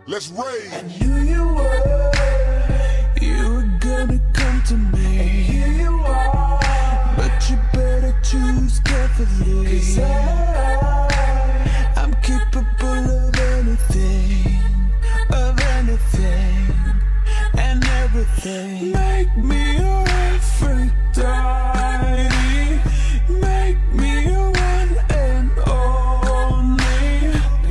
Let's rage. I knew you were gonna come to me. And here you are, but you better choose carefully. 'Cause I'm capable of anything, and everything. Make me your Aphrodite. Make me your one and only.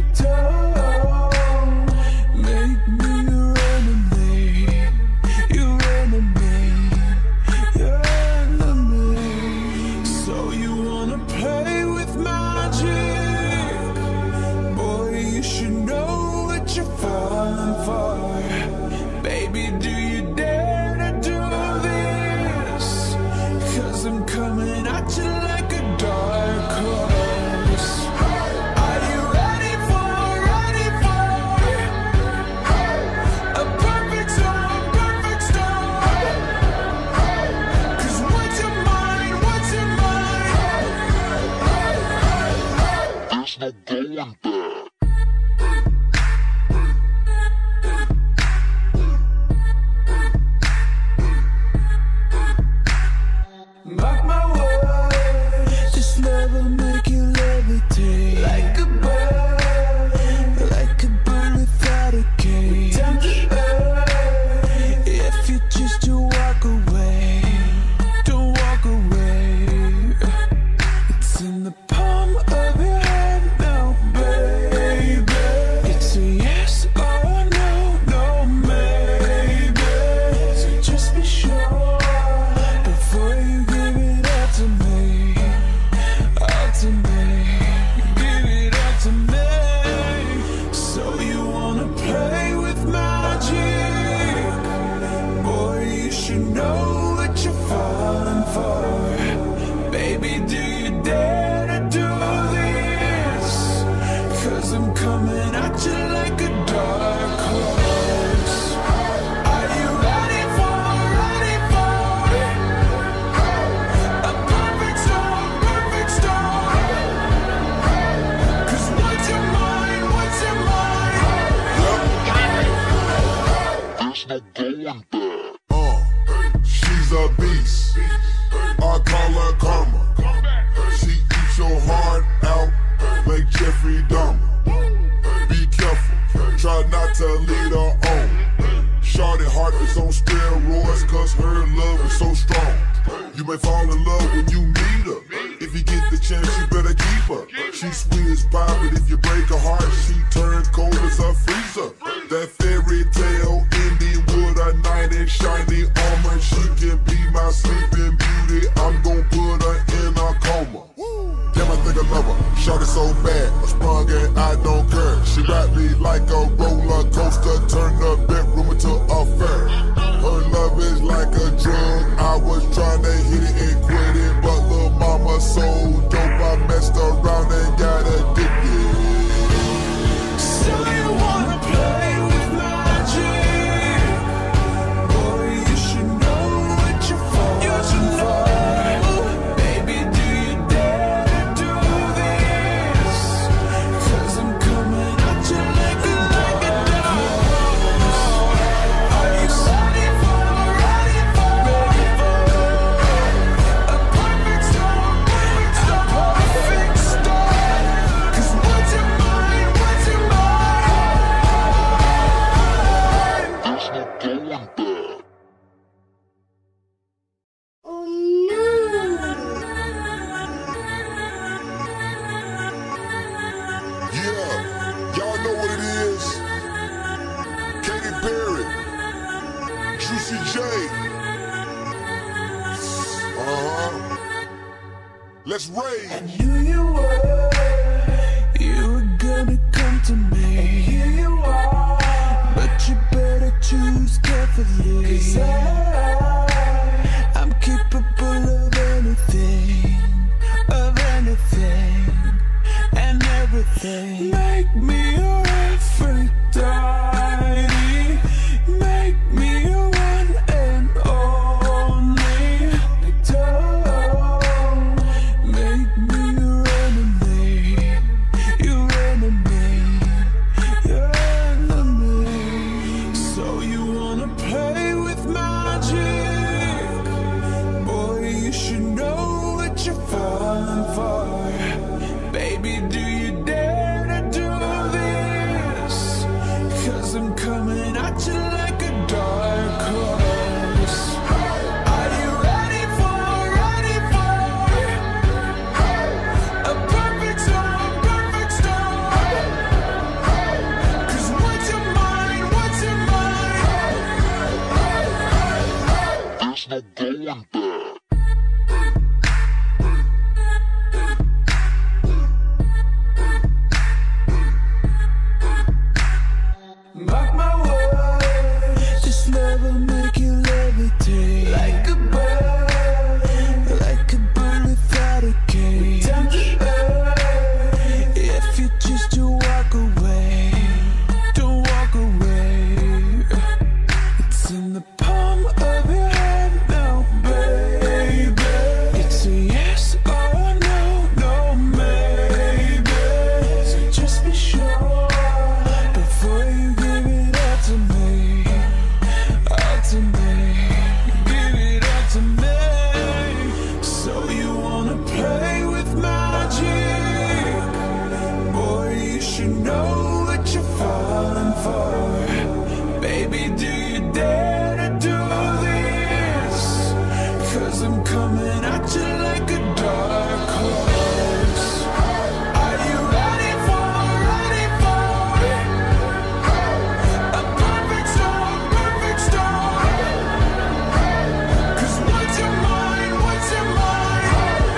Don't make me your enemy, your enemy, your enemy. So you wanna play with magic? Boy, you should know what you're falling for. Baby, do you dare to do this? 'Cause I'm coming at you like a dark horse. Are you ready for a perfect storm, perfect storm? 'Cause what's your mind, what's your mind? There's no going back. Mark my words, this love will make you levitate. Like a bird without a cage. Down to earth, if you choose to walk away, don't walk away. It's in the palm of your hand now, baby. It's a yes or no, no maybe. So just be sure before you give it all to me, all to me. Give it all to me. So you wanna play with magic? Boy, you should know what you're falling for. Baby, do you dare to do this? 'Cause I'm coming at you like a dark horse. Are you ready for a perfect storm, perfect storm? 'Cause what's your mind, what's your mind? There's no going back. She's a beast. I call her karma. She eats your heart out like Jeffrey Dahmer. Be careful, try not to lead her on. Shorty heart is on steroids 'cause her love is so strong. You may fall in love when you meet her. If you get the chance, you better keep her. She's sweet as pie, but if you break her heart, she turns cold as a freezer. That fairy tale ending with a knight in shiny armor. She can be my sleeping beauty. I'm gon' put her in a coma. Damn, I think I love her. Shorty so bad, I sprung and I don't care. She ride me like a roller coaster, turn the bedroom into a fair. Her love is like a drug. I was trying to hit it and quit it, but lil' mama so dope, I messed around and got addicted. So you wanna play with magic? Boy, you should know what you're falling for. Baby, do you dare to do this? 'Cause I'm coming at you like a dark horse. Are you ready for a perfect storm, perfect storm? 'Cause what's your mind, what's your mind? There's no going back. Yeah, y'all know what it is. Katy Perry, Juicy J. Let's rage. I knew you were gonna come to me. And here you are, but you better choose carefully. 'Cause I'm capable of anything, and everything. Make me your Aphrodite. Make me your one and only. Don't make me your enemy, your enemy, your enemy. know what you're falling for. Baby, do you dare to do this? 'Cause I'm coming at you like a dark horse. Are you ready for it? A perfect storm, perfect storm. 'Cause what's your mind, what's your mind?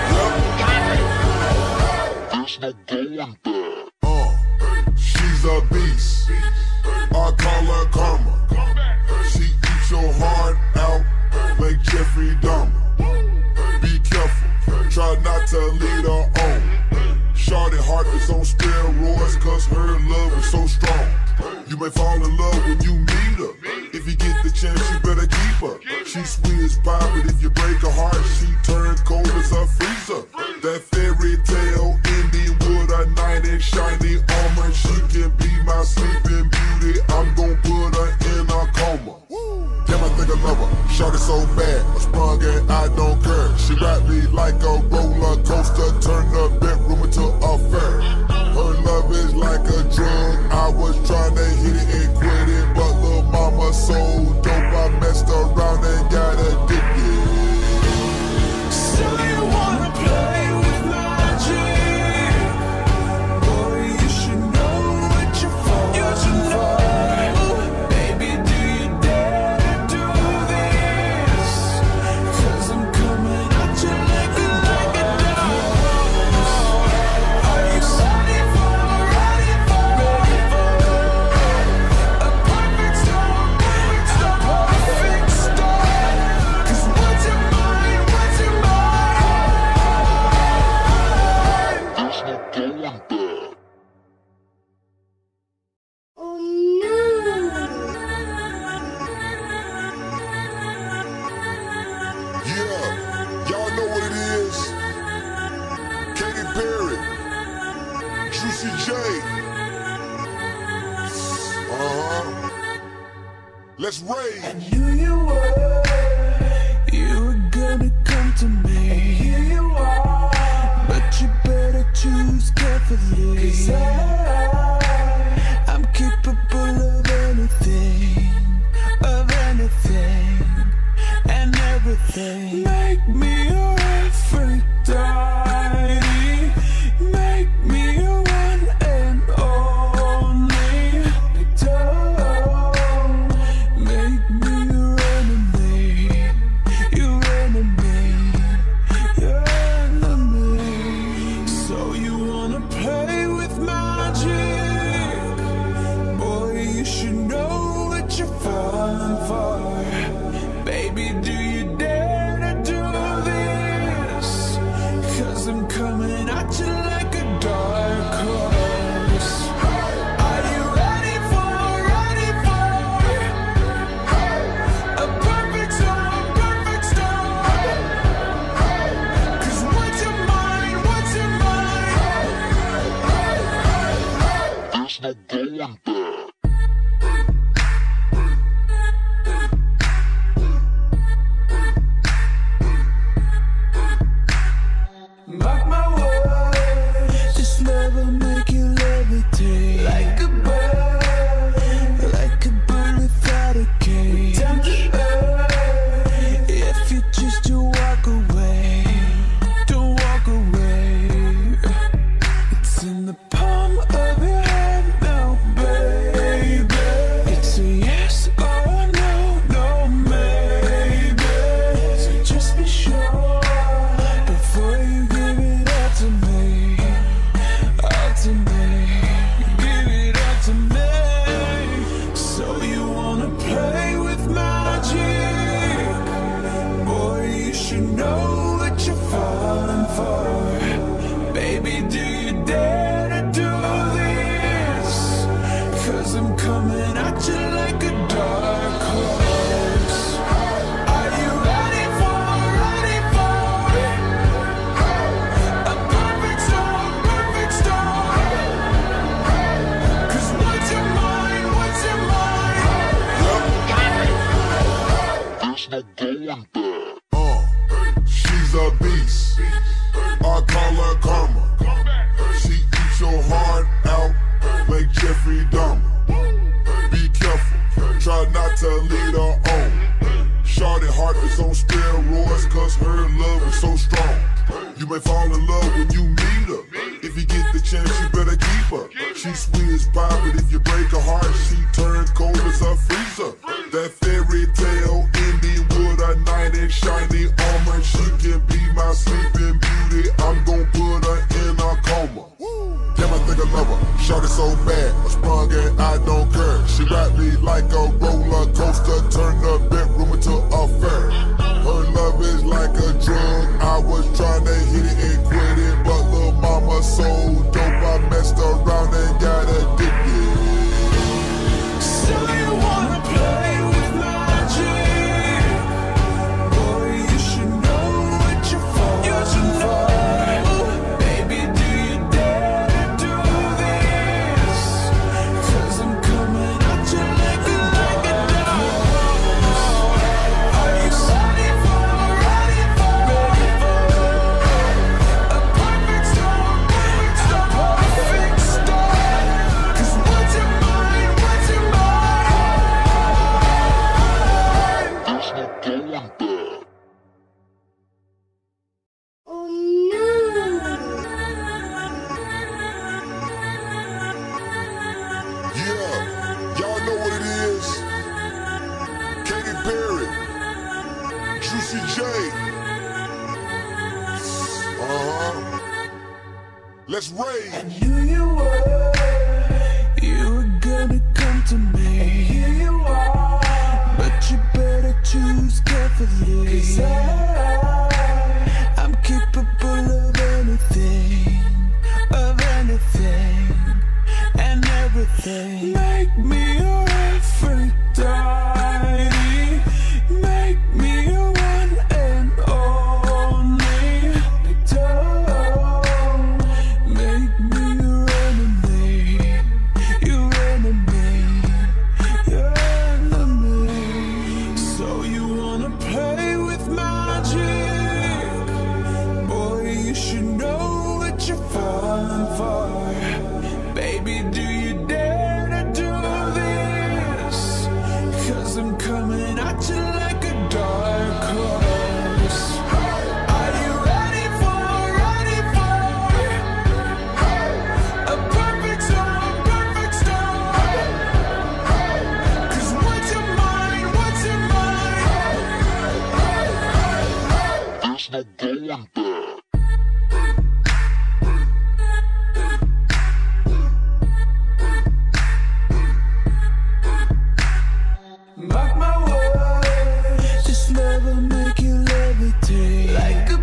There's no going back. She's a beast. I call her karma. She eats your heart out like Jeffrey Dahmer. Be careful, try not to lead her on. Shorty heart is on steroids 'cause her love is so strong. You may fall in love when you meet her. If you get the chance, you better keep her. She sweet as pie, but if you break her heart, she turns cold as a freezer. That fairy tale ending with a knight in shiny armor. She can be my sleeping beauty. I'm gon' put her in a coma. Damn, I think I love her. Shorty so bad, I sprung and I don't care. She wrapped me like a roller coaster, turned the bedroom into a fair. Her love is like a drug. I was trying to hit it and quit it, but little mama so dope, I messed around and got addicted. So you wanna play with magic? Boy, you should know what you're falling for. Baby, do you dare to do this? 'Cause I'm coming at you like a dark horse. Are you ready for a perfect storm, perfect storm, perfect storm? 'Cause what's your mind, what's your mind? There's no going back. Yeah, y'all know what it is. Katy Perry, Juicy J. Let's rage. Knew you were gonna come to me. Here you are, but you better choose carefully. 'Cause I'm capable of anything, and everything. Make me your Aphrodite. Make me your one and only. Don't make me your enemy, your enemy, your enemy. So you wanna play with magic? Boy, you should know what you're falling for. Baby, do you dare to do this? 'Cause I'm coming at you like a dark horse. Are you ready for a perfect storm, perfect storm? 'Cause what's your mind, what's your mind? There's no going back. Mark my words, this love will make you levitate like a bird without a cage. Down to earth, if you choose to walk away, don't walk away. It's in the palm of your hand now, baby. It's a yes or no, no maybe. So just be sure before you give it all to me, give it all to me. So you wanna play with magic? Boy, you should know what you're falling for. Baby, do you dare to do this? 'Cause I'm coming at you like a dark horse. Are you ready for it? A perfect storm, perfect storm. 'Cause what's your mind, what's your mind? There's no going back. She's a beast. I call her karma. She eats your heart out like Jeffrey Dahmer. Be careful, try not to lead her on. Shorty heart is on steroids, cause her love is so strong. You may fall in love when you meet her. If you get the chance, you better keep her. She sweet as pie, but if you break her heart, she turns cold as a freezer. That fairy tale ending with a knight in shiny armor. She can be my sleeping beauty. I'm gon' put her in a coma. Damn, I think I love her. Shorty so bad, I sprung and I don't care. She wrapped me like a roller coaster, turned the bedroom into a fair. Her love is like a drug. I was trying to hit it and quit it, but lil' mama so dope, I messed around and got addicted. So you wanna play with magic? Boy, you should know what you're for. You should know. Baby, do you dare to do this? 'Cause I'm coming at you like a dog. Are you ready for a perfect storm? Perfect storm. 'Cause what's your mind? What's your Yeah, y'all know what it is. Katy Perry, Juicy J. Let's rage. knew you were gonna come to me. Here you are, but you better choose carefully. 'Cause I'm capable of anything, and everything. Make me your Aphrodite, make me your one and only. Don't make me your enemy, your enemy, your enemy. So you wanna play with magic? Boy, you should know what you're falling for. Baby, do you dare to do this? 'Cause I'm coming at you like a dark horse. Are you ready for a perfect storm? Perfect storm. 'Cause what's your mind? What's your mind? There's no going back. Mark my words, this love will make you levitate like a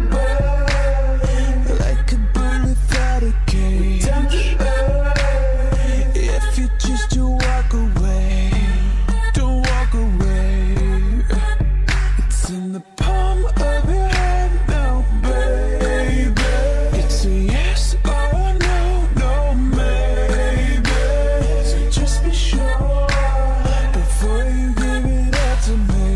bird without a cage. Down the earth, if you choose to walk away, don't walk away. It's in the palm of your hand now, baby. It's a yes or no, no maybe. So just be sure before you give it all to me,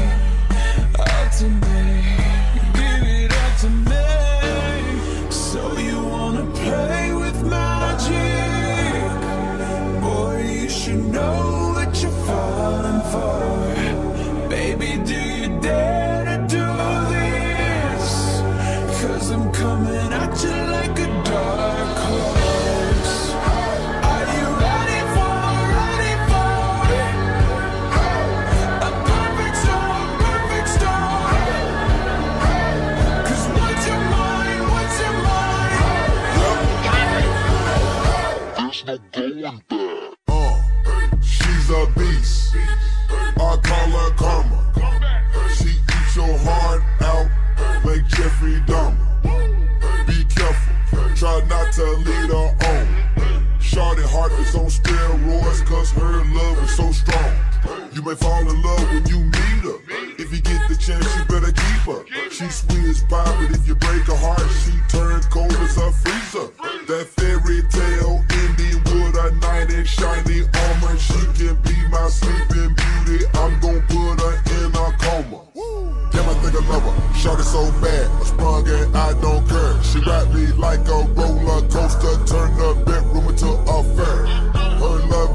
give it all to me. So you wanna play with magic? Boy, you should know what you're falling for. Baby, do you dare to do this? 'Cause I'm coming at you like a dark horse. Are you ready for a perfect storm? Perfect storm. 'Cause what's your mind? What's your mind? There's no going back. She's a beast. I call her karma. She eats your heart out like Jeffrey Dahmer. Be careful, try not to lead her on. Shorty heart is on steroids, cause her love is so strong. You may fall in love when you meet her. If you get the chance, you better keep her. She sweet as pie, but if you break her heart, she turns cold as a freezer. That fairy tale ending with a knight in shiny armor. She can be my sleeping beauty. I'm gon' put her in a coma. Damn, I think I love her. Shorty so bad, I sprung and I don't care. She wrapped me like a roller coaster, turned the bedroom into a fair. Her love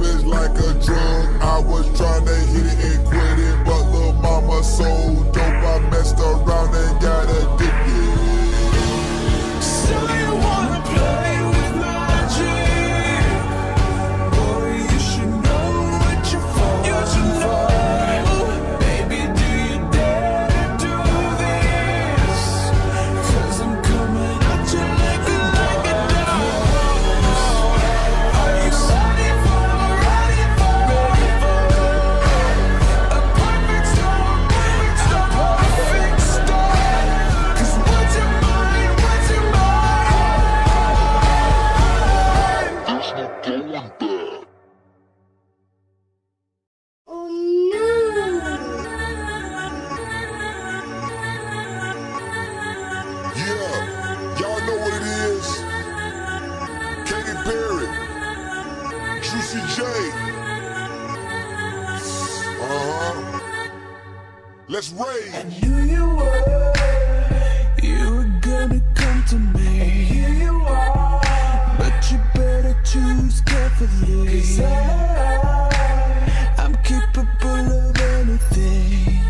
Y'all know what it is. Katy Perry, Juicy J. Let's rage. I knew you were gonna come to me. And here you are, but you better choose carefully. 'Cause I'm capable of anything,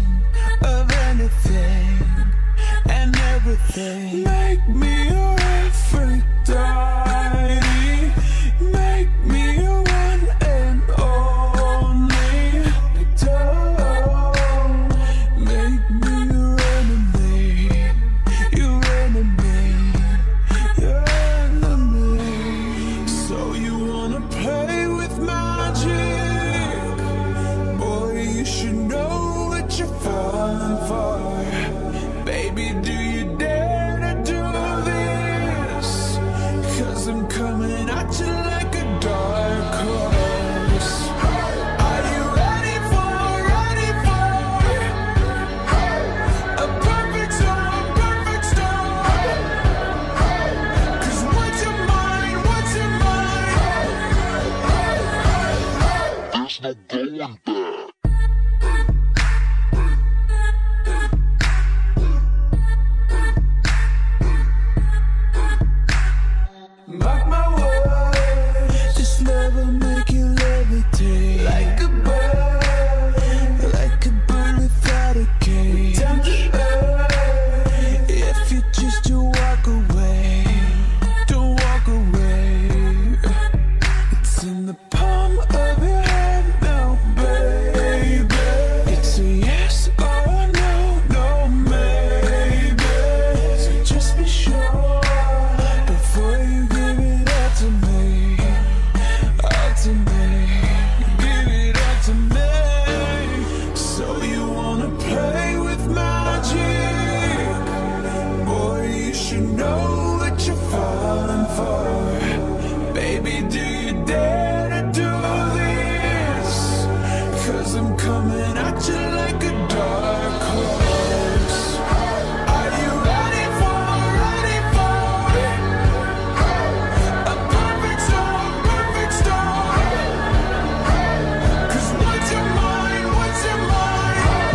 and everything. Make me your Aphrodite, make me your one and only. Don't make me your enemy, your enemy, your enemy. So you wanna play with magic? Boy, you should know what you're falling for. Baby, do you dare to do this? 'Cause I'm coming at you like a dark horse. Are you ready for a perfect storm, perfect storm? 'Cause what's your mind, what's your mind? There's no going back. Mark my words, this love will make you levitate like a bird without a cage. Down the earth, if you choose to walk away, don't walk away. It's in the palm of your hand now, baby. It's a yes or a no, no maybe. So just be sure before you give it all to me, give it all to me. So you wanna play with magic? Boy, you should know what you're falling for. Baby, do you dare to do this? 'Cause I'm coming at you like a dark horse. Are you ready for a perfect storm, perfect storm? 'Cause what's your mind, what's your mind?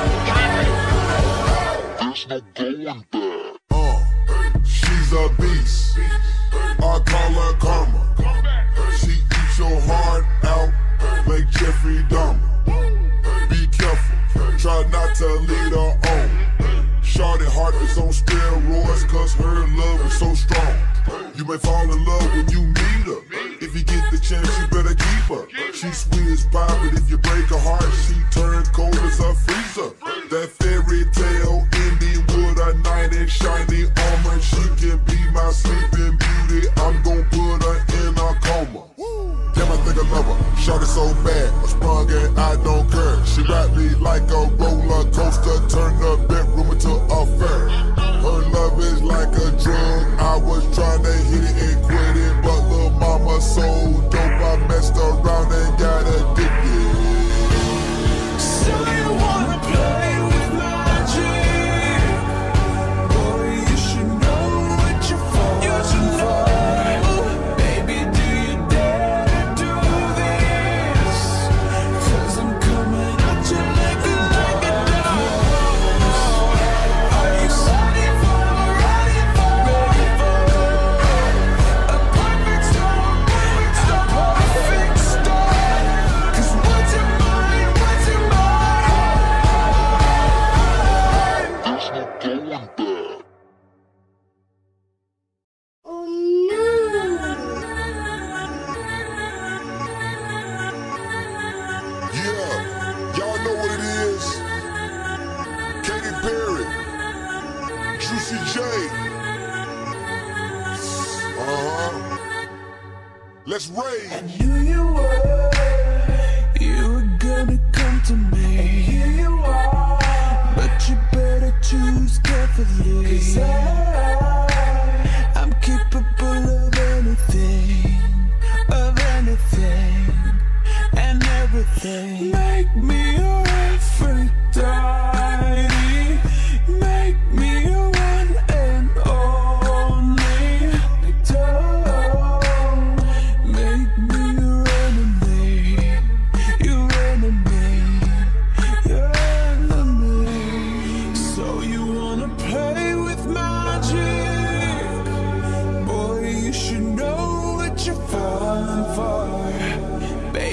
There's no going back. She's a beast. I call her karma. She eats your heart out like Jeffrey Dahmer. Be careful, try not to lead her on. Shorty heart is on steroids 'cause her love is so strong. You may fall in love when you meet her. If you get the chance, you better keep her. She sweet as pie, but if you break her heart, she turns cold as a freezer. That fairy tale ending with a knight in shiny armor. She can be my sleeping beauty. I'm gon' put her in a coma. Damn, I think I love her. Shorty so bad, I sprung and I don't care. She ride me like a roller coaster, turn the bedroom into a fair. Her love is like a drug. I was trying to hit it and quit it, but lil' mama so dope, I messed around and got addicted. So you wanna play with magic? Boy, you should know what you're falling for. Baby, do you dare to do this? 'Cause I'm coming at you like a dark horse. Are you ready for a perfect storm, perfect storm? 'Cause what's your mind, what's your mind? There's no going back. Y'all know what it is. Katy Perry, Juicy J. Let's rage. I knew you were gonna come to me. And here you are, but you better choose carefully. 'Cause I'm capable of anything,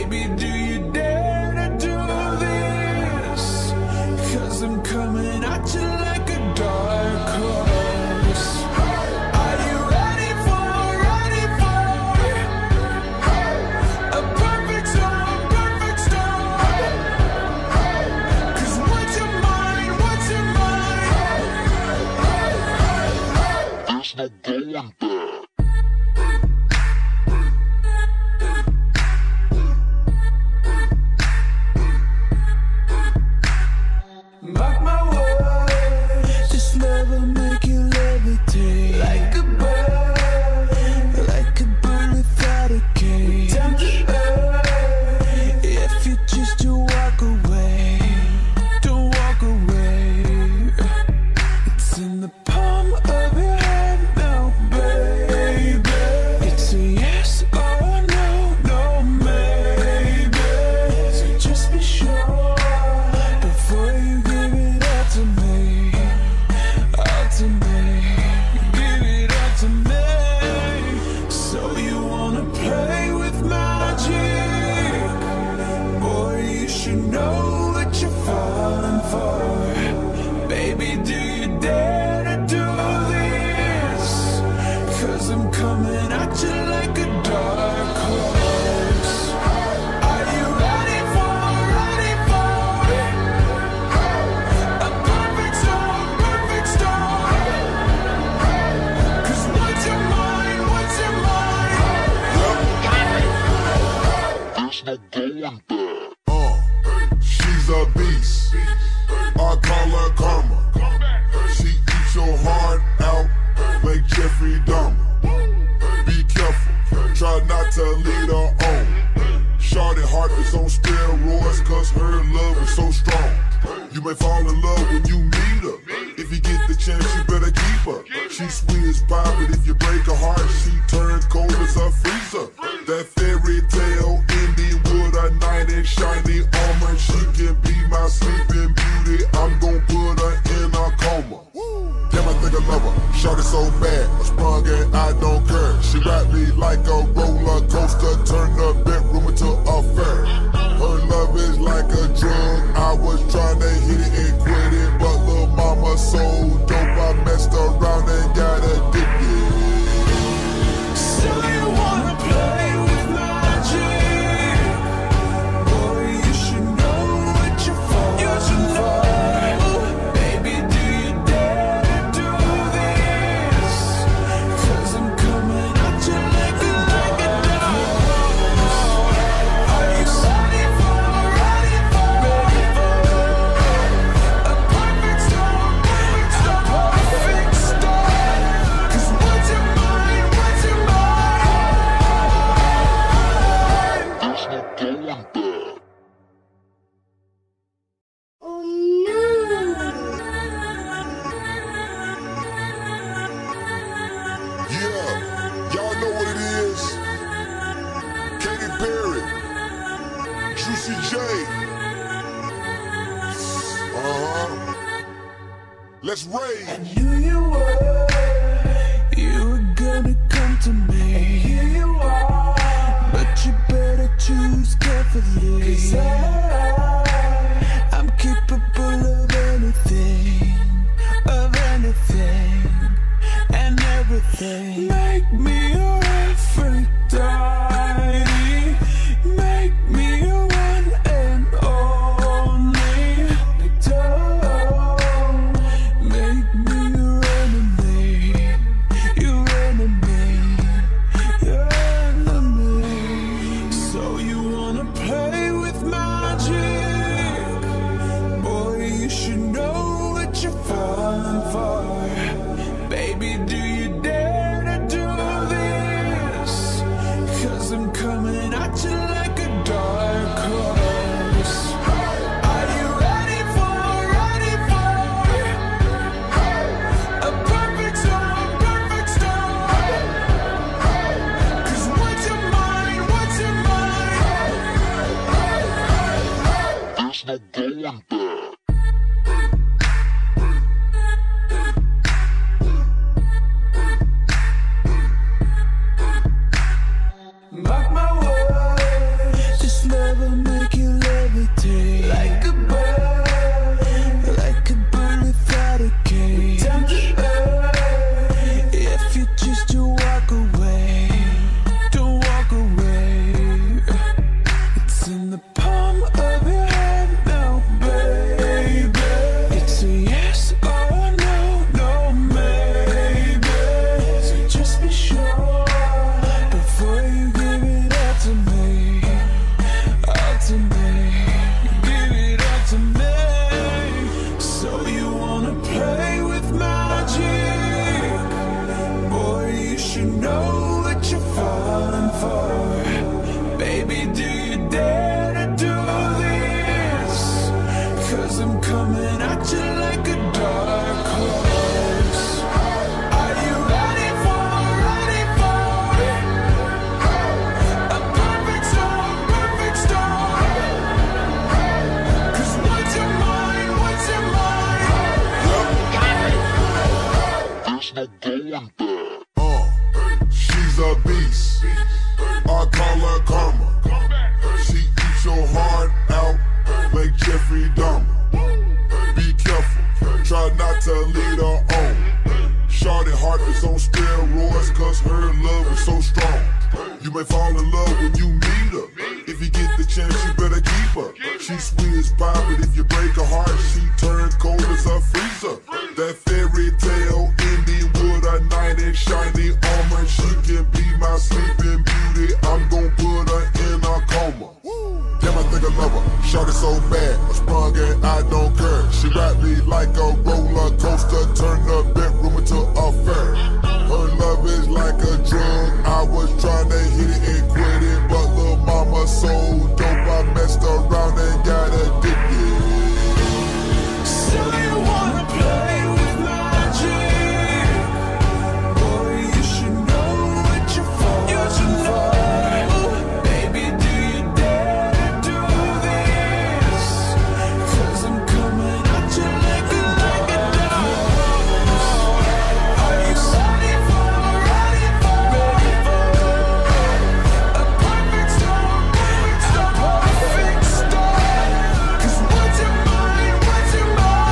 Baby, do you dare to do this? 'Cause I'm coming at you like a dark horse. Are you ready for a perfect storm, perfect storm? 'Cause what's your mind, what's your mind? There's no going back. Mark my words, this love will make you levitate like a bird without a cage. Down the earth, if you choose to walk away, don't walk away. It's in the palm of your hand now, baby. It's a yes or no, no maybe. So just be sure before you give it all to me, all to me. Give it all to me. So you wanna play with magic? Boy, you should know what you're falling for. Baby, do you dare to do this? 'Cause I'm coming at you like a dark horse. Are you ready for a perfect storm, perfect storm? 'Cause what's your mind, what's your mind? There's no going back. She's a beast. I call her karma. She eats your heart out like Jeffrey Dahmer. Be careful, try not to lead her on. Shawty heart is on steroids 'cause her love is so strong. You may fall in love when you meet her. If you get the chance, you better keep her. She sweet as pie, but if you break her heart, she turns cold as a freezer. That fairy tale ending with a knight in shiny armor. She can be my sleeping beauty. I'm gon' put her in a coma. Damn, I think I love her. Shawty so bad, I sprung and I don't care. She wrapped me like a roller coaster, turned the bedroom into a fair. Her love is like a drug. I was trying to hit it and quit it, but lil' mama so dope, I messed around and got addicted. So you wanna play with magic? Boy, you should know what you're falling for. Baby, do you dare to do this? 'Cause I'm coming at you like a dark horse. Are you ready for a perfect storm, perfect storm, perfect storm? 'Cause what's your mind, what's your mind? There's no going back. Oh no! Yeah, y'all know what it is. Katy Perry, Juicy J. Let's rage. Knew you were gonna come to me. And here you are, but you better choose carefully. 'Cause I'm capable of anything, and everything. Make me your Aphrodite, make me your one and only. Don't make me your enemy, your enemy, your enemy. So you wanna play with magic? Boy, you should know what you're falling for. Baby, do you dare to do this? 'Cause I'm coming at you like a dark horse. Are you ready for a perfect storm, perfect storm? 'Cause what's your mind, what's your mind? There's no going back. Mark my words, this love do you dare to do this? 'Cause I'm coming at you like a dark horse. Are you ready for it? A perfect storm, perfect storm. 'Cause what's your mind, what's your mind? There's no going back. She's a beast. I call her karma. She eats your heart out like Jeffrey Dahmer. Be careful, try not to lead her on. Shorty heart is on steroids 'cause her love is so strong. You may fall in love when you meet her. If you get the chance, you better keep her. She sweet as pie, but if you break her heart, she turns cold as a freezer. That fairy tale ending with a knight in shiny armor. She can be my sleeping beauty. I'm gon' put her in a coma. Damn, I think I love her. Shot it so bad, I sprung and I don't care. She ride me like a roller coaster, turn the bedroom into a fair. Her love is like a drug. I was trying to hit it and quit it, but lil' mama so dope, I messed around and got addicted. So you wanna play with magic? Boy, you should know what you're for. You should know. Baby, do you dare to do this? 'Cause I'm coming at you like a dog. Are you ready for a perfect storm, perfect storm, perfect storm? 'Cause what's your mind, what's your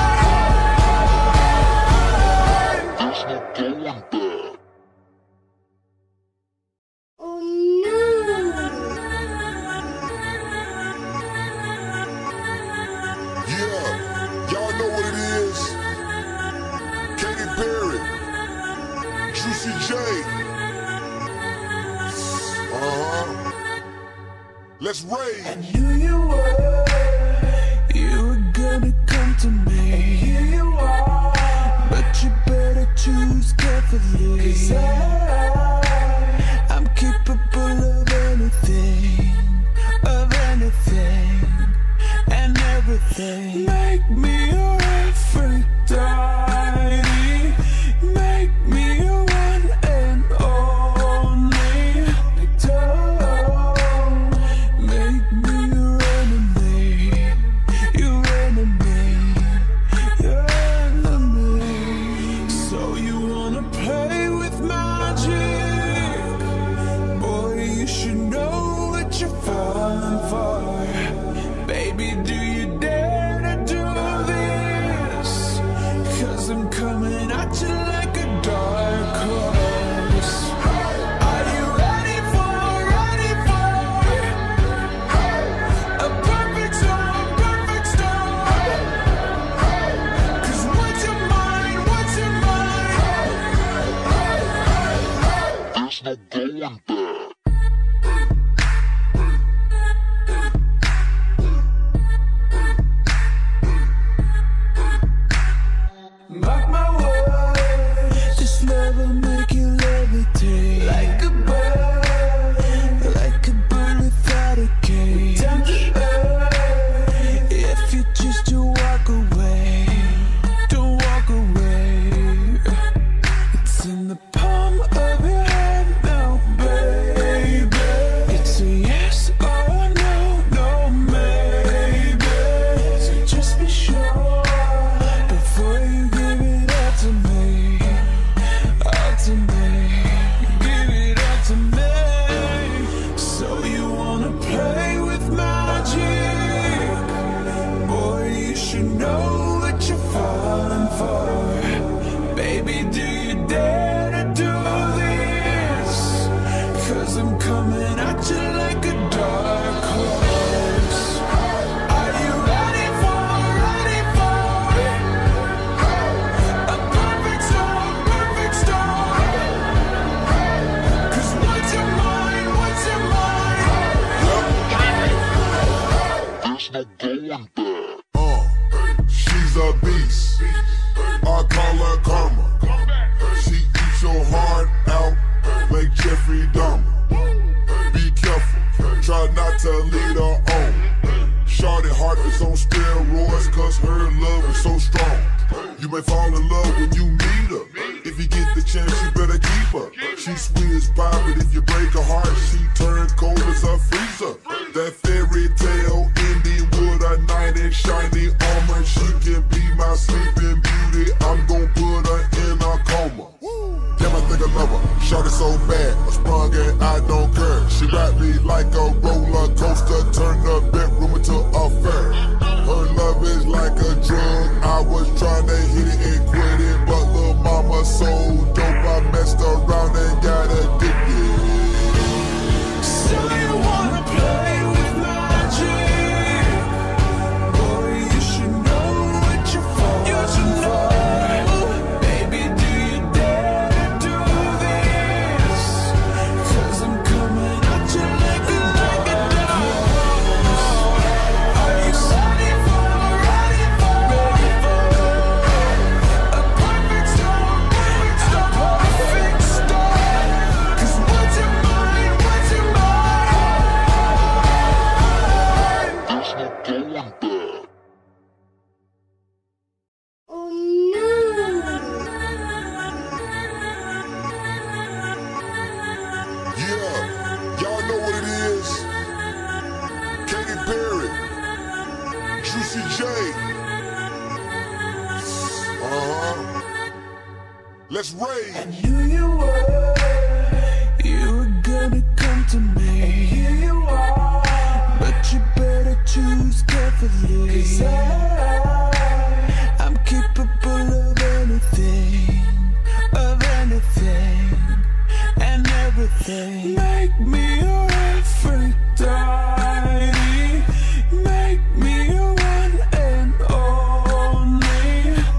mind? There's no going back. Oh no. Yeah, y'all know what it is. Katy Perry, Juicy J. Let's rage. Knew you were gonna come to me. And here you are, but you better choose carefully. 'Cause I'm capable of anything, and everything. Make me your Aphrodite, make me your one and only. Don't make me your enemy, your enemy, your enemy. So you wanna play with magic? Boy, you should know what you're falling for. Baby, do you dare to do this? 'Cause I'm coming at you like a dark horse. Are you ready for it? A perfect storm, perfect storm. 'Cause what's your mind, what's your mind? There's no going back. Mark my words, this love will make you levitate like a bird without a cage. Down the earth, if you choose to walk away, don't walk away. It's in the palm of your hand now, baby. It's a yes or no, no maybe. So just be sure before you give it all to me, all to me. Give it all to me. So you wanna play with magic? Boy, you should know what you're falling for. Baby, do you dare to do this? 'Cause I'm coming at you like a dark horse. Are you ready for it? A perfect storm, perfect storm. 'Cause what's your mind, what's your mind? There's no going back. She's a beast. I call her karma. She eats your heart out like Jeffrey Dahmer. Be careful, try try not to lead her on. Shorty heart is on steroids, cause her love is so strong. You may fall in love when you meet her. If you get the chance, you better keep her. She sweet as pie, but if you break her heart, she turns cold as a freezer. That fairy tale ending with a knight in shiny armor. She can be my sleeping beauty. I'm gon' put her in a coma. Damn, I think I love her. Shorty so bad, I sprung and I don't care. She ride me like a roller coaster, turn the bedroom into a fair. Her love is like a drug. I was trying to hit it and quit it, but lil' mama so dope, I messed around and got addicted. So you wanna play with magic? Boy, you should know what you're for. You should know. Baby, do you dare to do this? Cause I'm coming at you like a dog. Are you ready for a perfect storm? Perfect storm. Cause what's your mind? What's your mind? There's no going back. Oh no. Yeah, y'all know what it is. Katy Perry, Juicy J. Let's rage. Knew you were gonna come to me. And here you are, but you better choose carefully. 'Cause I'm capable of anything, and everything. Make me your Aphrodite, make me your one and only.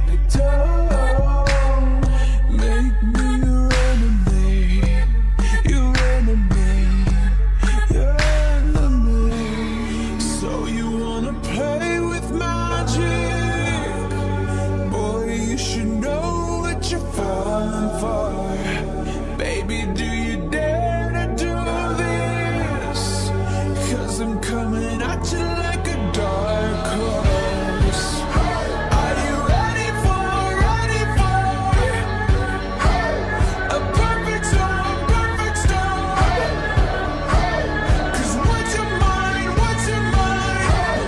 Don't make me your enemy, your enemy, your enemy. So you wanna play with magic? Boy, you should know what you're falling for. Baby, do you dare to do this? Cause I'm coming at you like a dark horse. Are you ready for a perfect storm? Perfect storm. Cause what's your mind? What's your mind?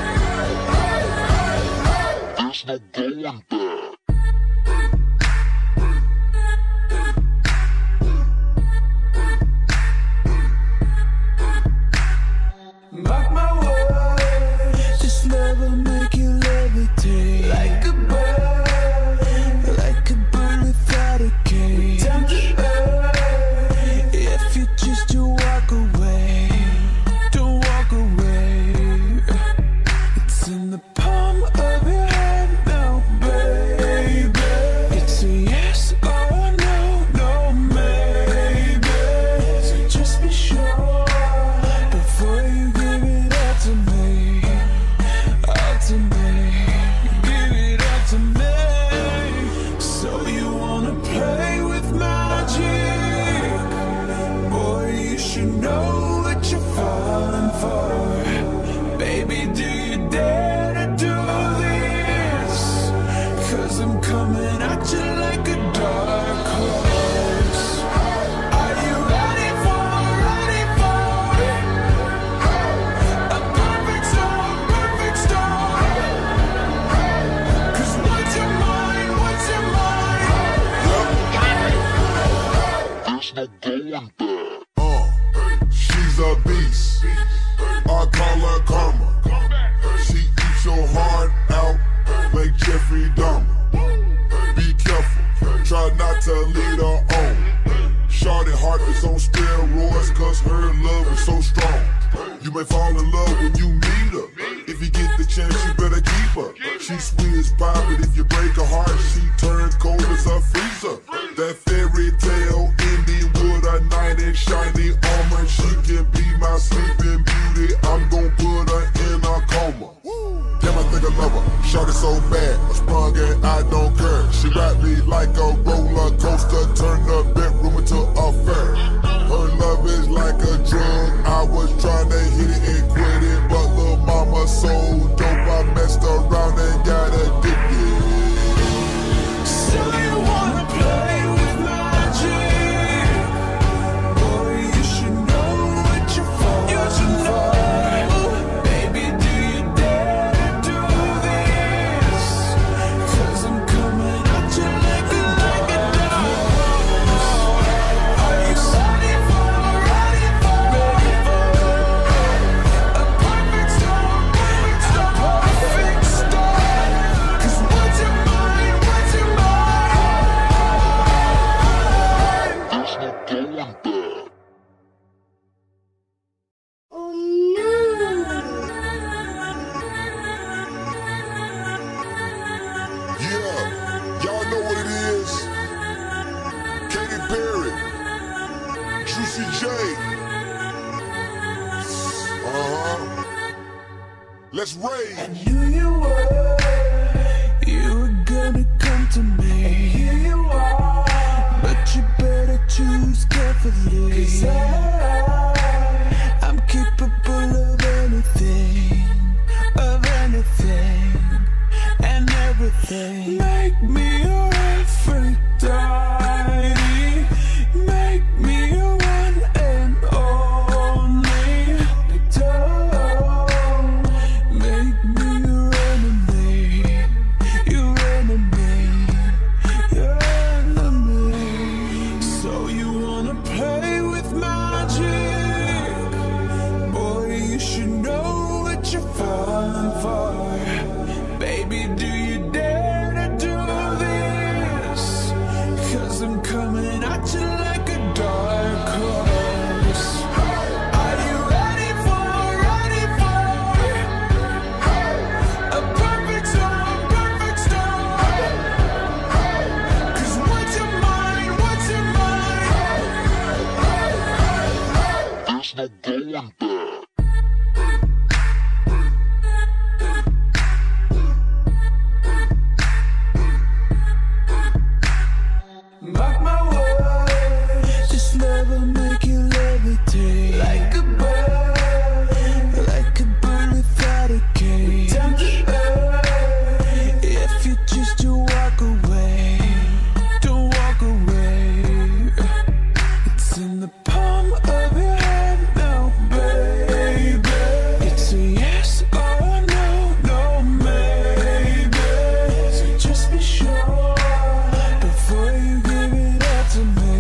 There's no going back. Mark my words, this love will make you levitate like a bird without a cage. Down the earth, if you choose to walk away, don't walk away. It's in the palm of your hand now, baby. It's a yes or no, no maybe. So just be sure before you give it all to me, give it all to me. So you wanna play with magic? Boy, you should know what you're falling for. Baby, do you dare to do this? Cause I'm coming at you like a dark horse. Are you ready for a perfect storm? Perfect storm. Cause what's your mind? What's your mind? There's no going back. She's a beast. I call her karma. She eats your heart out like Jeffrey Dahmer. Be careful, try not to lead her on. Shorty heart is on steroids, cause her love is so strong. You may fall in love when you meet her. If you get the chance, you better keep her. She sweet as pie, but if you break her heart, she turns cold as a freezer. That fairy tale ending with a knight in shiny armor. She can be my sleeping beauty. I'm gon' put her in a coma. Damn, I think I love her. Shorty so bad, I sprung and I don't care. She ride me like a roller coaster, turn the bedroom into a fair. Her love is like a drug. I was trying to hit it Let's rage. I knew you were gonna come to me. And here you are, but you better choose carefully. 'Cause I'm capable of anything, and everything. Make me your Aphrodite, make me your one and only. Don't make me your enemy, your enemy, your enemy. So you wanna play with magic? Boy, you should know what you're falling for. Baby, do you dare to do this? 'Cause I'm coming at you like a dark horse. Are you ready for a perfect storm, perfect storm? 'Cause what's your mind, what's your mind? There's no going back. Mark my words, this love will make you levitate. Like a bird without a cage. Down the earth, if you choose to walk away, don't walk away. It's in the palm of your hand now, baby. It's a yes or no, no maybe. So just be sure before you give it all to me,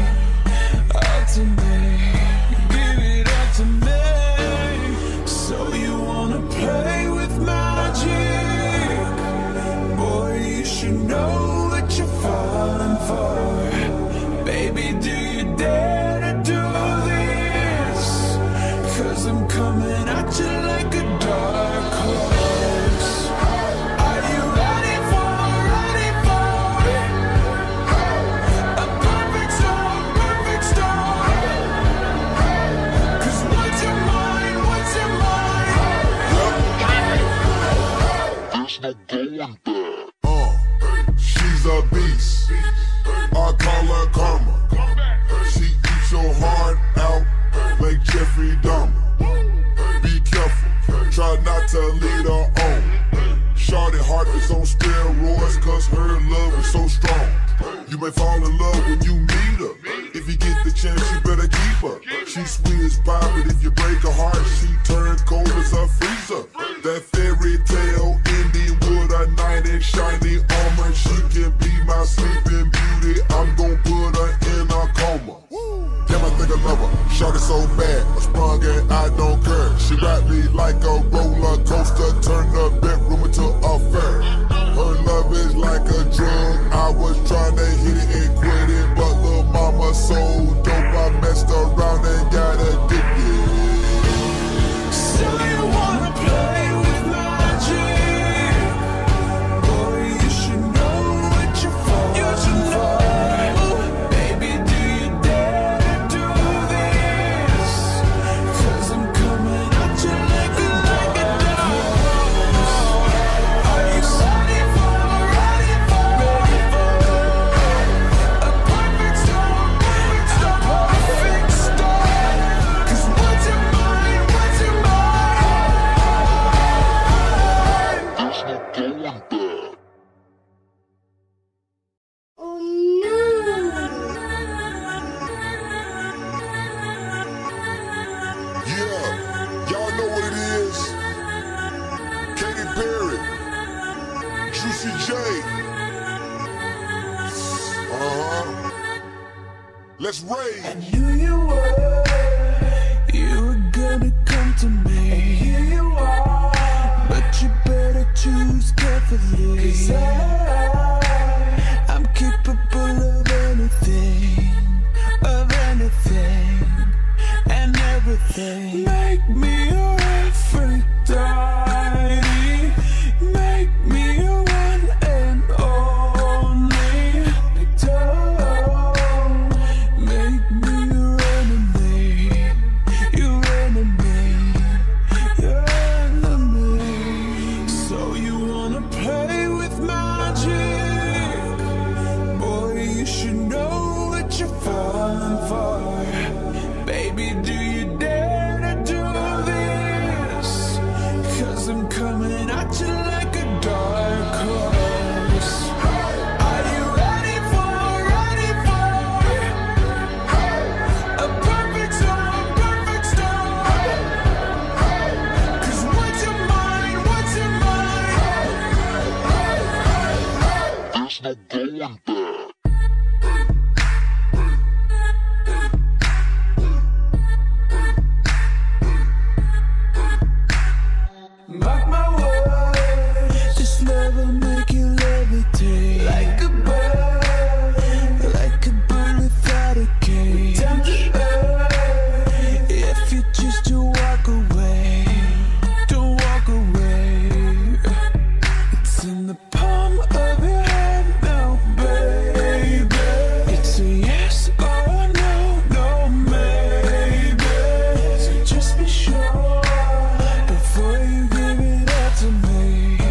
give it all to me. So you wanna play with magic? Boy, you should know what you're falling for. Baby, do you dare to do this? 'Cause I'm coming at you like a dark horse. Are you ready for a perfect storm, perfect storm? 'Cause what's your mind, what's your mind? There's no going back. She's a beast. I call her karma. She eats your heart out like Jeffrey Dahmer. Be careful, try not to lead her on. Shorty heart is on steroids 'cause her love is so strong. You may fall in love when you meet her. If you get the chance, you better keep her. She's sweet as pie, but if you break her heart, she turns cold as a freezer. That fairy tale ending with a knight in shiny armor. She can be my sleeping beauty. I'm gon' put her in a coma. Damn, I think I love her. Shot it so bad, I sprung and I don't care. She wrapped me like a roller coaster, turned the bedroom into a fair. Her love is like a drug. I was trying to hit it and quit it, but lil' mama so dope, I messed around and got addicted. So you wanna play with magic? Boy, you should know what you're falling for. Baby, do you dare to do this? 'Cause I'm coming at you like a dark horse. Are you ready for a perfect storm, perfect storm? 'Cause what's your mind, what's your mind? There's no going back. Oh no! Yeah, y'all know what it is. Katy Perry, Juicy J. Let's rage. I knew you were gonna come to me. And here you are, but you better choose carefully. 'Cause I'm capable of anything, and everything. Make me your Aphrodite, make me your one and only. Don't make me your enemy. 'cause I'm coming at you like a dark horse. Are you ready for a perfect storm, perfect storm? 'Cause what's your mind, what's your mind? There's no going back. Mark my words, this love will make you levitate like a bird without a cage. Down the earth, if you choose to walk away, don't walk away. It's in the palm of your hand now, baby. It's a yes or no, no maybe. So just be sure before you give it up to me,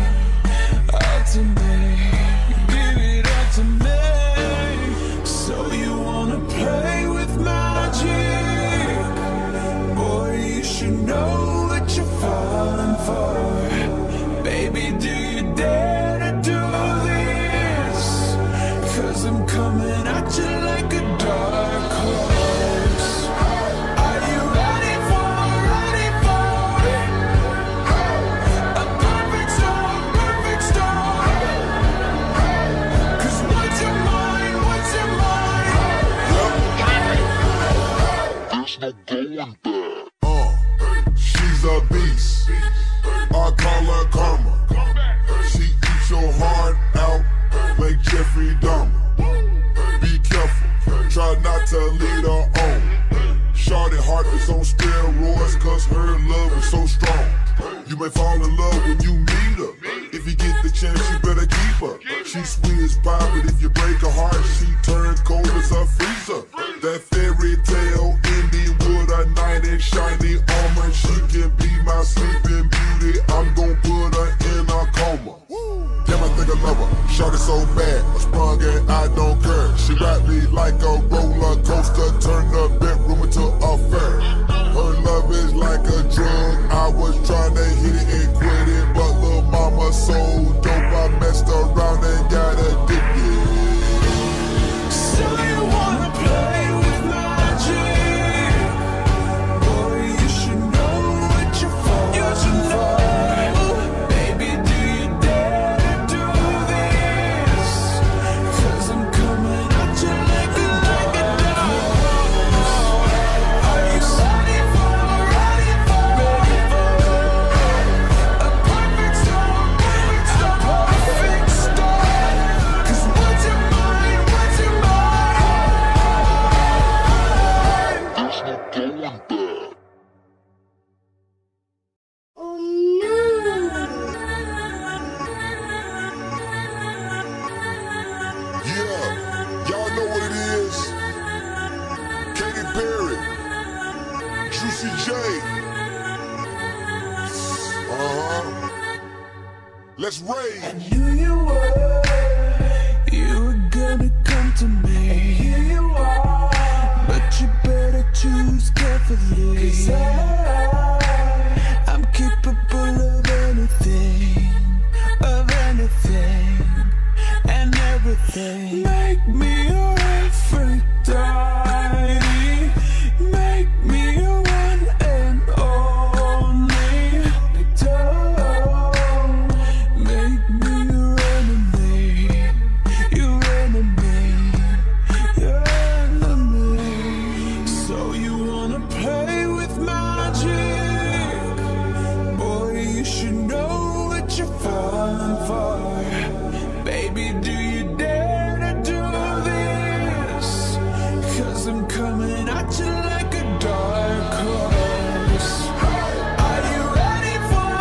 give it up to me. So you wanna play with magic? Boy, you should know what you're falling for. Baby, do you dare to do this? 'Cause I'm coming at you like a dark horse. Are you ready for a perfect storm, perfect storm? 'Cause what's your mind, what's your mind? There's no going back. She's a beast. I call her karma. She eats your heart out like Jeffrey Dahmer. Be careful, try not to lead her on. Shorty heart is on steroids 'cause her love is so strong. You may fall in love when you meet her. If you get the chance, you better keep her. She's sweet as pie, but if you break her heart, she turns cold as a freezer. That fairy tale ending with a knight in shiny armor. She can be my sleeping beauty. I'm gon' put her in a coma. Damn, I think I love her. Shot it so bad, I sprung and I don't care. She wrapped me like a roller coaster, turned the bedroom into a fair. Her love is like a drug. I was trying to hit it and quit it, but lil' mama so dope, I messed around and got addicted. So you wanna play with magic? Boy, you should know what you're falling for. Baby, do you dare to do this? 'Cause I'm coming at you like a dark horse. Are you ready for a perfect storm, perfect storm, perfect storm? 'Cause what's your mind, what's your mind? There's no going back. Oh no! Yeah, y'all know what it is. Katy Perry, Juicy J. Let's rage. Knew you were gonna come to me. Here you are, but you better choose carefully. 'Cause I'm capable of anything, and everything. Make me your Aphrodite, make me your one and only. Don't make me your enemy, your enemy, your enemy. So you wanna play with magic? Boy, you should know what you're falling for. Baby, do you dare to do this? 'Cause I'm coming at you like a dark horse. Are you ready for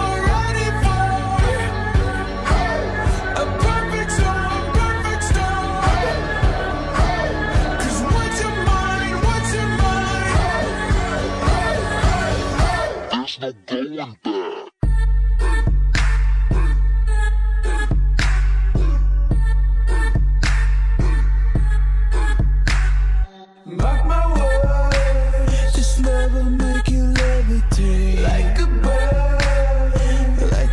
a perfect storm, perfect storm? 'Cause what's your mind, what's your mind? There's no going back. Mark my words, this love will make you levitate like a bird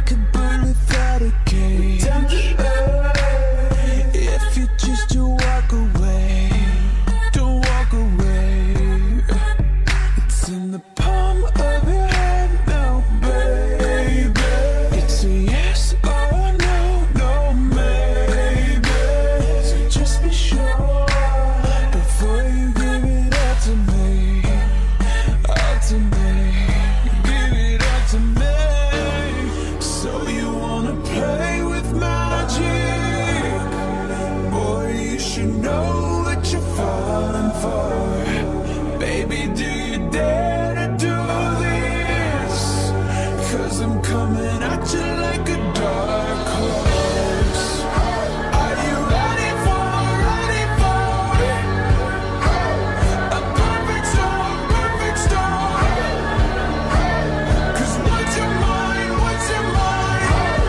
coming at you like a dark horse. Are you ready for it? A perfect storm, perfect storm. 'Cause what's your mind, what's your mind?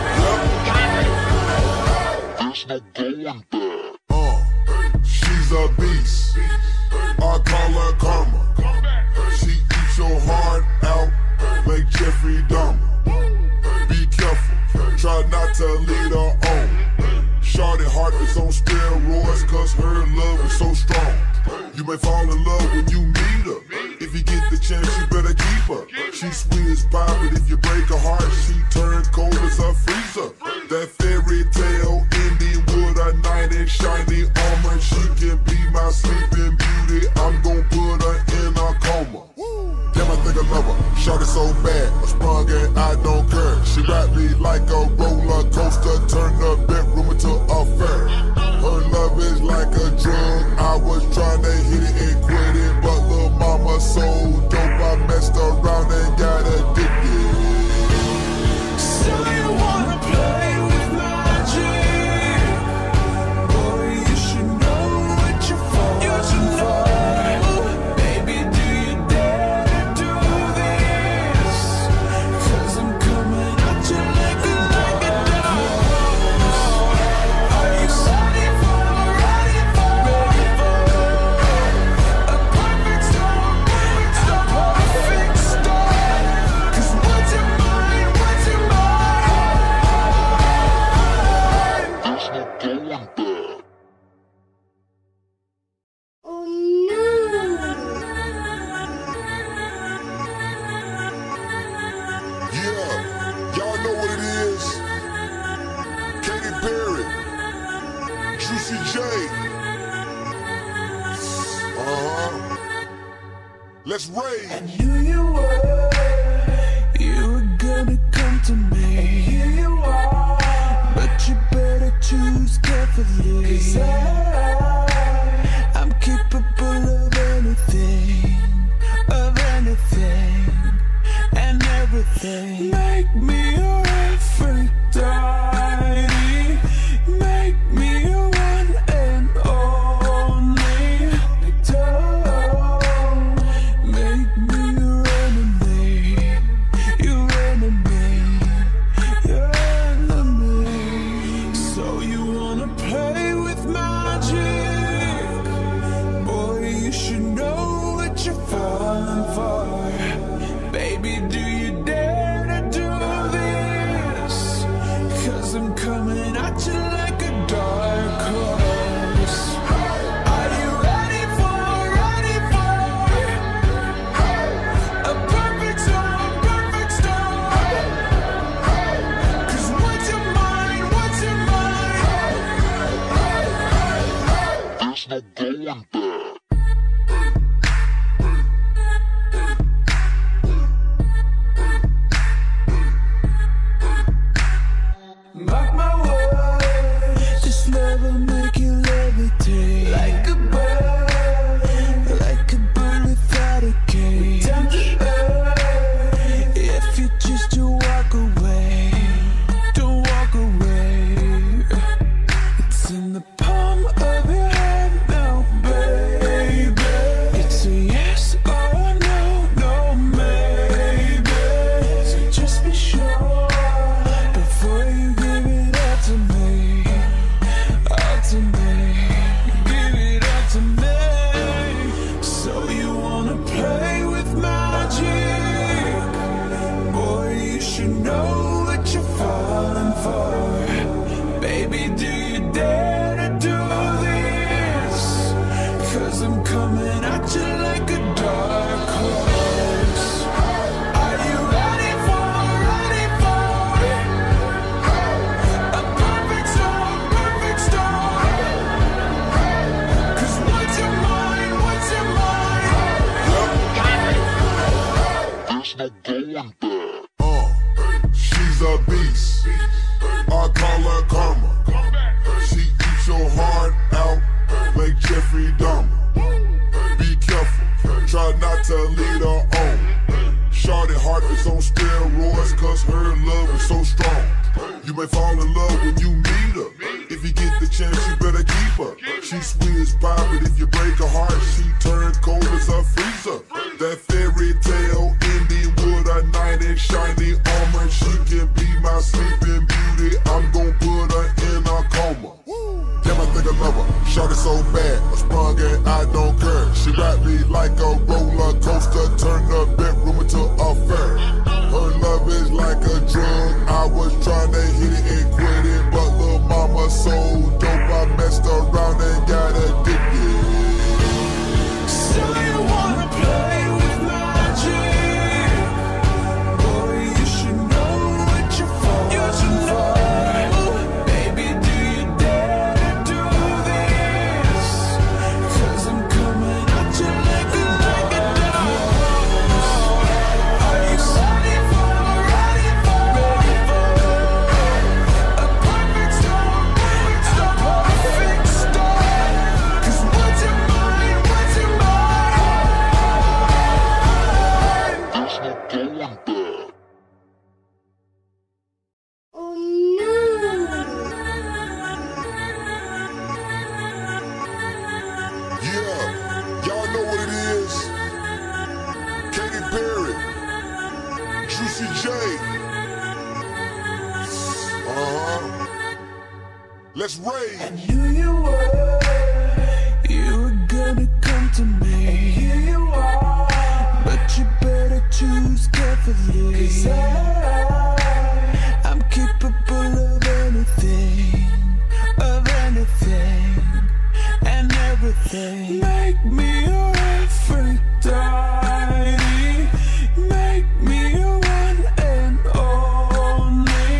There's no going back. She's a beast. I call her karma. She eats your heart out like Jeffrey Dahmer. Be careful, try not to lead her on. Shorty heart is on steroids, cause her love is so strong. You may fall in love when you meet her. If you get the chance, you better keep her. She's sweet as pie, but if you break her heart, she turns cold as a freezer. That fairy tale ending with a knight in shiny armor. She can be my sleeping beauty. I'm gon' put her in a coma. Damn, I think I love her. Shorty so bad, I sprung and I don't care. She ride me like a roller coaster, turn the bedroom into a fair. Her love is like a drug. I was trying to hit it and quit it, but lil' mama so dope, I messed around and got addicted. So you wanna play with magic? Boy, you should know what you're falling for. Baby, do you dare to do this? 'Cause I'm coming at you like a dog. Are you ready for a perfect storm, perfect storm, perfect storm? 'Cause what's your mind, what's your mind? There's no going back. Oh no. Yeah, y'all know what it is. Katy Perry, Juicy J. Let's rage. I knew you were gonna come to me. And here you are, but you better choose carefully. 'Cause I'm capable of anything, and everything. Make me your Aphrodite, make me your one and only. Don't make me your enemy, your enemy, your enemy. So you wanna play with magic? Boy, you should know what you're falling for. Baby, do you dare to do this? 'Cause I'm coming at you like a dark horse. Are you ready for it? A perfect storm, perfect storm. 'Cause what's your mind, what's your mind? There's no going back. Mark my words, this love will make you levitate like a bird without a cage. Touch earth if you choose to walk away. Don't walk away. It's in the palm of your hand now, baby. It's a yes or no, no maybe. So just be sure before you give it up to me, give it up to me. So you wanna play with magic? Boy, you should know what you're falling for. Baby, do you dare to do this? 'Cause I'm coming at you like a dark horse. Are you ready for it? A perfect storm, perfect storm. 'Cause what's your mind, what's your mind? There's no going back. She's a beast. I call her karma. She eats your heart out like Jeffrey Dahmer. Be careful, try not to lead her on. Shorty heart is on steroids, cause her love so strong. You may fall in love when you meet her. If you get the chance, you better keep her. She sweet as pie, but if you break her heart, she turn cold as a freezer. That fairy tale ending with a knight in shiny armor. She can be my sleeping beauty. I'm gon' put her in a coma. Damn, I think I love her. Shot it so bad, I sprung and I don't care. She wrapped me like a roller coaster, turned the bedroom into a fair. Her love is like a drug. I was trying to hit it and quit it, but lil' mama so dope, I messed around and got addicted. So you wanna play with magic? Boy, you should know what you're falling for. Baby, do you dare to do this? 'Cause I'm coming at you like a dog. Are you ready for a perfect storm? Perfect storm. 'Cause what's in mine? What's in Oh no! Yeah, y'all know what it is. Katy Perry, Juicy J. Let's rage. Knew you were gonna come to me. And here you are, but you better choose carefully. 'Cause I'm capable of anything, and everything. Make me your Aphrodite, make me your one and only.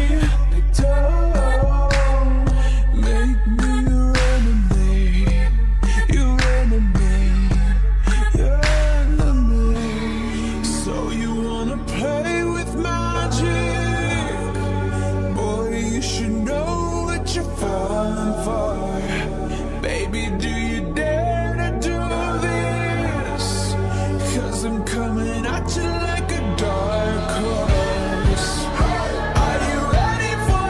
Don't make me your enemy, your enemy, your enemy. So you wanna play with magic? Boy, you should know what you're falling for. Baby, do you dare to do this? 'Cause I'm coming at you like a dark horse. Are you ready for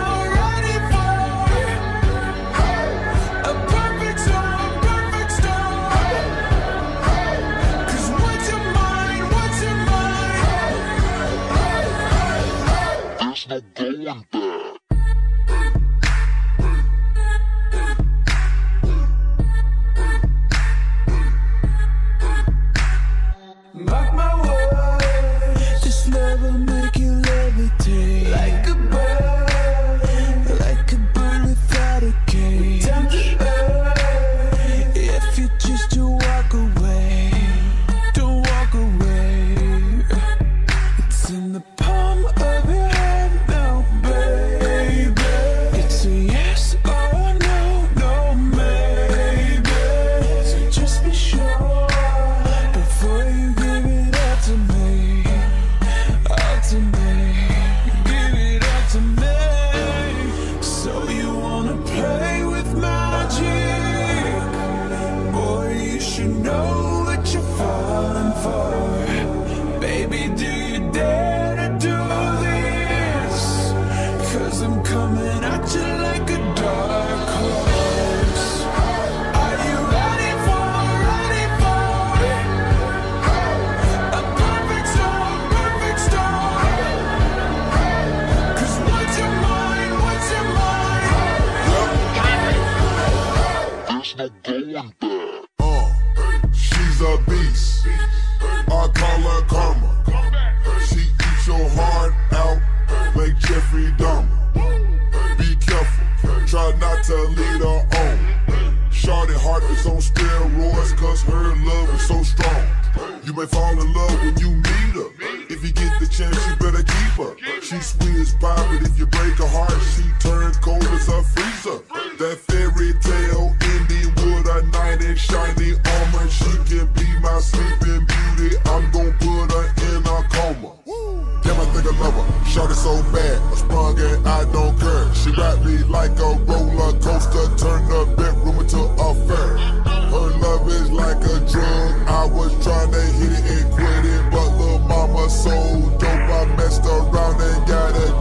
a perfect storm? Perfect storm. 'Cause what's in mine? What's in mine? There's no going back. Mark my words, this love will make you levitate like a bird without a cage. Touch earth if you choose to walk away. Don't walk away. It's in the palm of your hand now, baby. It's a yes or no, no maybe. So just be sure before you give it up to me, give it up to me. So you wanna play with magic? Boy, you should know what you're falling for. Baby, do you dare to do this? 'Cause I'm coming at you like a dark horse. Are you ready for a perfect storm? Perfect storm. 'Cause what's in mine? What's in mine? There's no going back. She's a beast. I call her karma. She eats your heart out like Jeffrey Dahmer. Be careful, try not to lead her on. Shorty heart is on steroids, 'cause her love is so strong. You may fall in love when you meet her. If you get the chance, you better keep her. She sweet as pie, but if you break her heart, she turn cold as a freezer. That fairy tale ending with a knight in shiny armor. She can be my sleeping beauty. I'm gon' put her in a coma. Damn, I think I love her. Shot it so bad, I sprung and I don't care. She wrapped me like a roller coaster, turned the bedroom into a fair. Her love is like a drug. I was trying to hit it and quit it, but lil' mama so dope, I messed around and got addicted.